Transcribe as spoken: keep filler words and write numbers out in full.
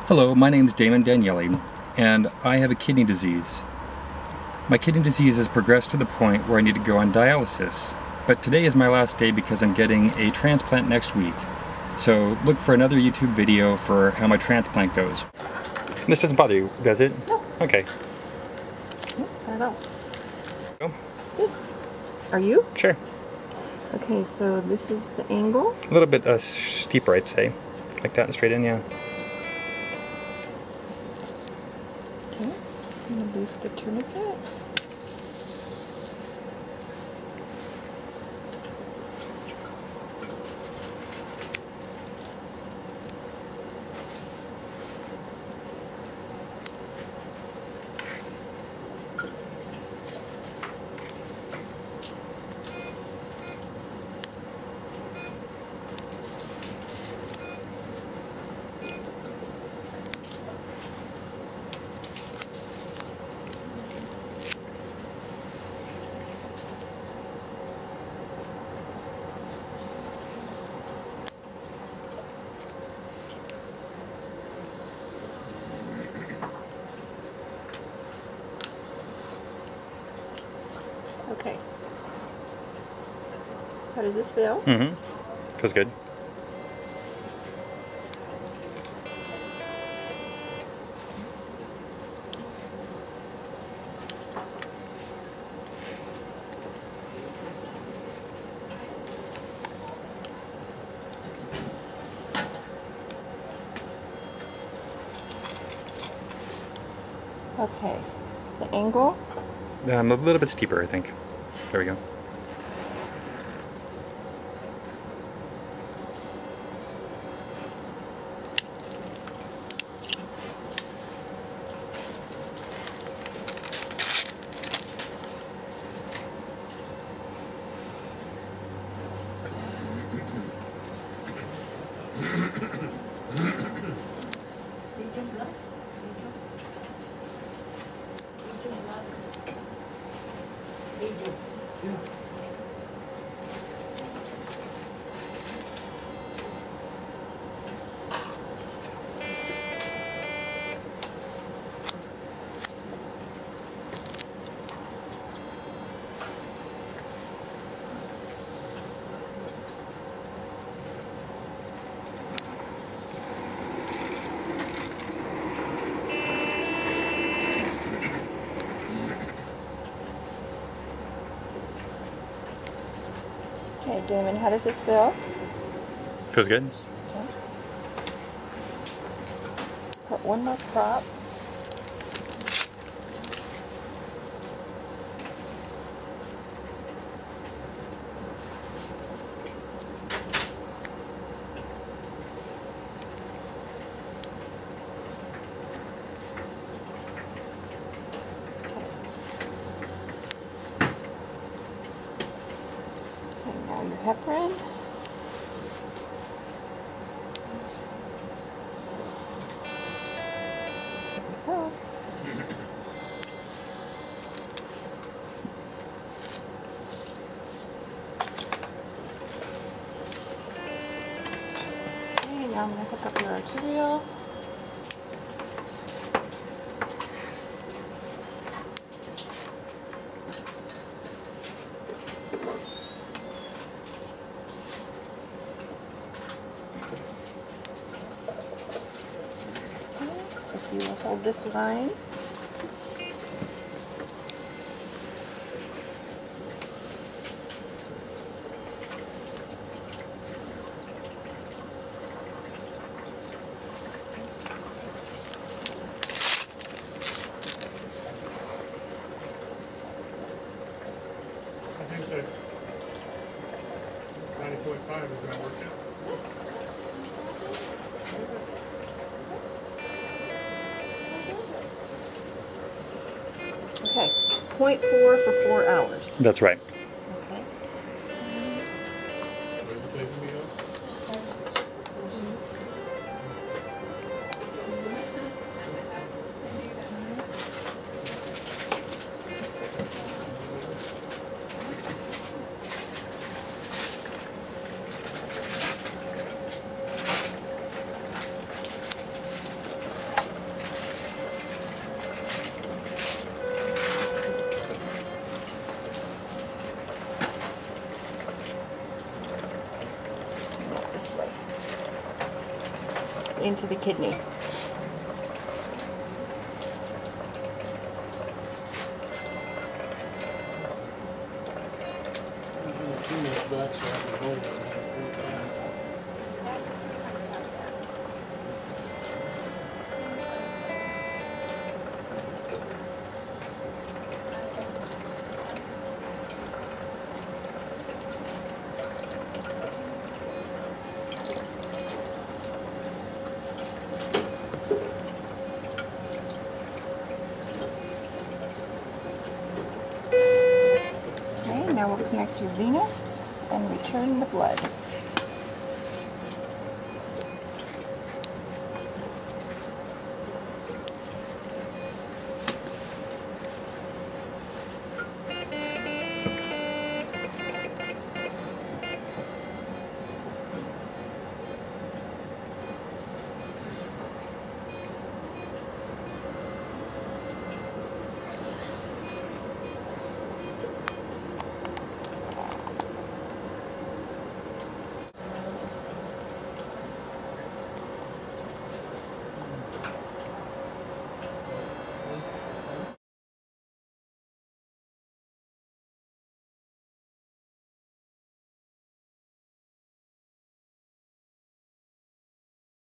Hello, my name is Damon Daniele, and I have a kidney disease. My kidney disease has progressed to the point where I need to go on dialysis, but today is my last day because I'm getting a transplant next week. So look for another YouTube video for how my transplant goes. This doesn't bother you, does it? No. Okay. I don't. Go. This. Are you? Sure. Okay, so this is the angle. A little bit uh, steeper, I'd say. Like that and straight in, yeah. Okay. I'm going to loose the tourniquet. Okay. How does this feel? Mm-hmm. Feels good. Okay. The angle? Um, a little bit steeper, I think. There we go. Okay, Damon, how does this feel? Feels good. Okay. Put one more prop. Your heparin. Oh. Okay, now I'm going to hook up your arterial. You will hold this line. I think that ninety point five is going to work out. Okay, point four for four hours. That's right. Okay. Where's the place we go? Six. into the kidney. Too much back so I can hold it. Okay, now we'll connect your venous and return the blood.